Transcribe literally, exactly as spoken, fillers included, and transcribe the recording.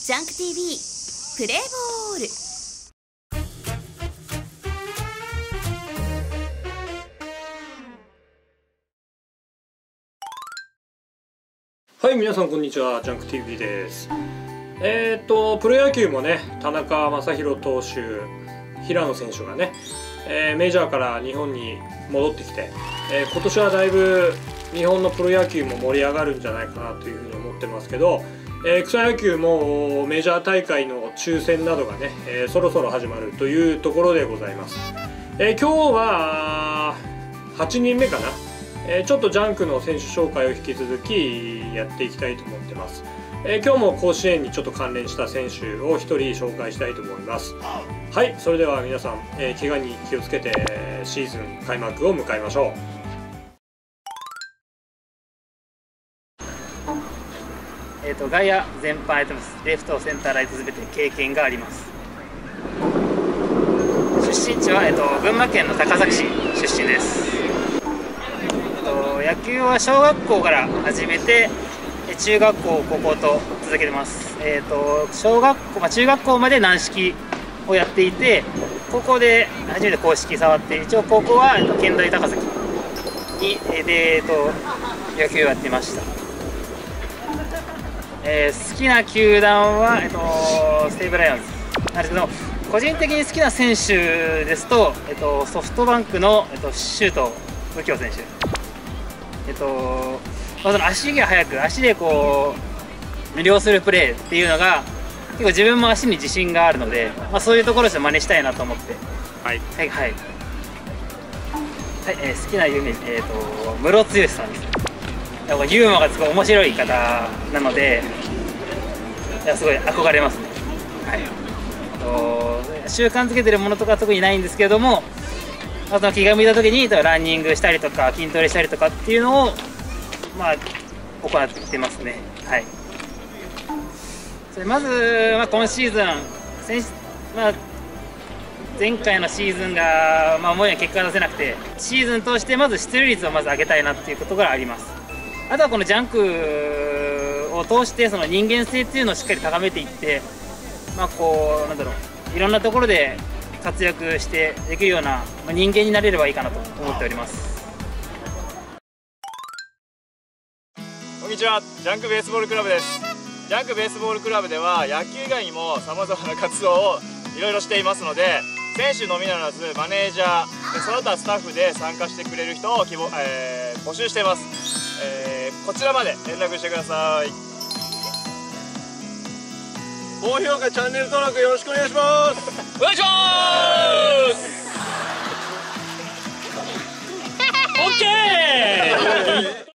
ジャンク ティーブイ プレーボール。 はい、皆さんこんにちは、ジャンク ティーブイ です。えーとプロ野球もね、田中将大投手、平野選手がね、えー、メジャーから日本に戻ってきて、えー、今年はだいぶ日本のプロ野球も盛り上がるんじゃないかなというふうに思ってますけど、えー、草野球もメジャー大会の抽選などがね、えー、そろそろ始まるというところでございます。えー、今日ははちにんめかな、えー、ちょっとジャンクの選手紹介を引き続きやっていきたいと思ってます。えー、今日も甲子園にちょっと関連した選手をひとり紹介したいと思います。はい、それでは皆さん、えー、怪我に気をつけてシーズン開幕を迎えましょう。 えーと外野全般やってます。レフト、センター、ライトすべて経験があります。出身地は、えー、と群馬県の高崎市出身です。えー、と野球は小学校から始めて中学校、高校と続けてます。えー、と小学校、まあ、中学校まで軟式をやっていて、高校で初めて硬式触って、一応高校は県大高崎にで、えー、と野球をやってました。えー、好きな球団は、えっと、西武ライオンズなんですけど、個人的に好きな選手ですと、えっと、ソフトバンクの、えっと、周東佑京選手、えっとまあ、その足が速く、足でこう魅了するプレーっていうのが結構自分も足に自信があるので、まあ、そういうところで真似したいなと思って、はいはいはい、はいえー、好きな有名人、えー、と室剛さんです。やっぱユーモアがすごい面白い方なので、いやすごい憧れますね。はい、と習慣づけてるものとかは特にないんですけれども、あと気が向いた時にランニングしたりとか筋トレしたりとかっていうのをまあ行ってますね。はい、それまず、まあ、今シーズン先、まあ、前回のシーズンが、まあ、思うように結果が出せなくて、シーズン通してまず出塁率をまず上げたいなっていうことがあります。あとはこのジャンクを通してその人間性っていうのをしっかり高めていって、まあこうなんだろう、いろんなところで活躍してできるような人間になれればいいかなと思っております。 こんにちは、ジャンクベースボールクラブです。ジャンクベースボールクラブでは野球以外にもさまざまな活動をいろいろしていますので、選手のみならずマネージャーでその他スタッフで参加してくれる人を希望、えー、募集しています。えー、こちらまで連絡してください。 高評価、チャンネル登録よろしくお願いします。 お願いします。オッケー。